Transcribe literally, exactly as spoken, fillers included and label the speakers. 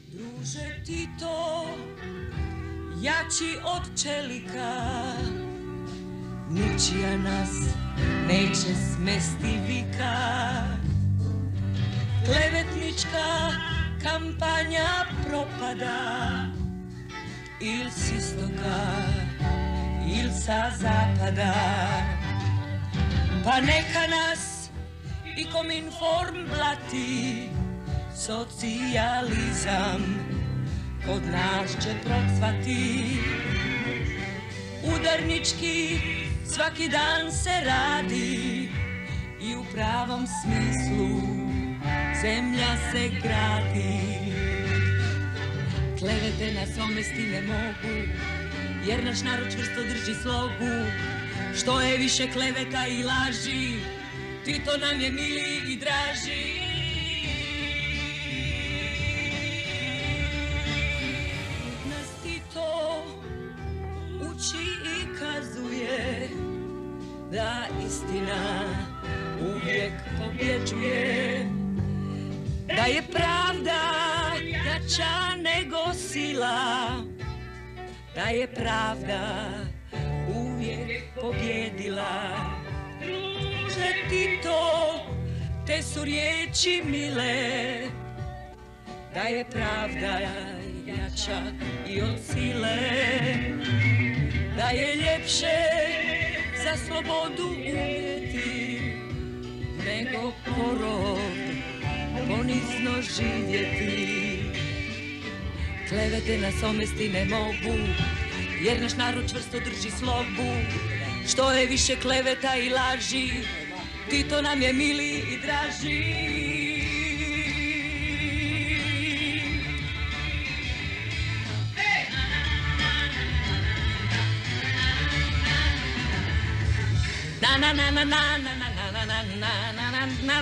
Speaker 1: Druže Tito, jači od čelika, ničija nas neće smesti vika. Klevetnička kampanja propada, il s istoka, il sa zapada. Pa neka nas i Kominform blati, socijalizam kod nas će procvati. Udarnički svaki dan se radi i u pravom smislu zemlja se gradi. Klevete nas omesti ne mogu, jer naš narod čvrsto drži slogu. Što je više kleveta i laži, Tito nam je mili i draži. Nas Tito uči i kazuje da istina uvijek pobjeđuje, da je pravda jača nego sila, da je pravda uvijek pobjedila. Druže Tito, te su riječi mile, da je pravda jača i od sile, da je ljepše za slobodu umjeti nego korov ponizno živjeti. Klevete nas omesti ne mogu, jer naš narod čvrsto drži slogu. Što je više kleveta i laži, Tito nam je mili i draži. Na na na na na na na na na